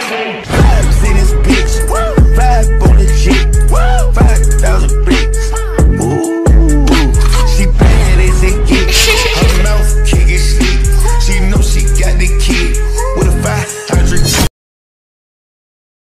Vibes in this bitch, vibe on the jet.